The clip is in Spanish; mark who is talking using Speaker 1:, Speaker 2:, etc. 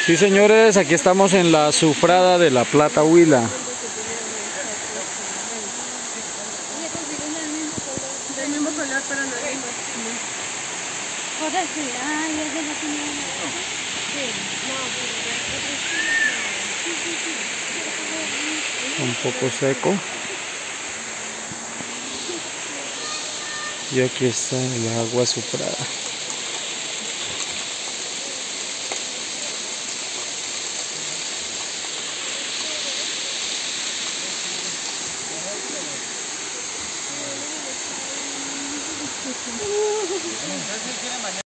Speaker 1: Sí, señores, aquí estamos en la Sufrada de La Plata, Huila.
Speaker 2: Del mismo color, pero no es mismo. Por eso, ay, es de la señora. Sí, no,
Speaker 1: Un poco seco. Y aquí está el agua Sufrada.